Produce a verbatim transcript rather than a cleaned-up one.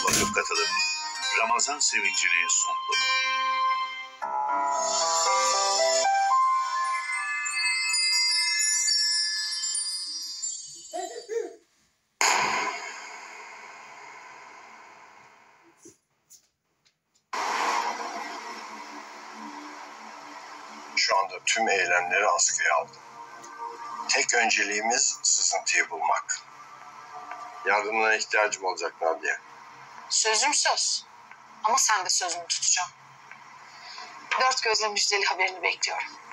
Vakıf Katılım Ramazan sevincini sundu. Şu anda tüm eylemleri askıya aldım. Tek önceliğimiz sızıntıyı bulmak. Yardımına ihtiyacım olacak Nadia. Sözüm söz. Ama sen de sözümü tutacağım. Dört gözle müjdeli haberini bekliyorum.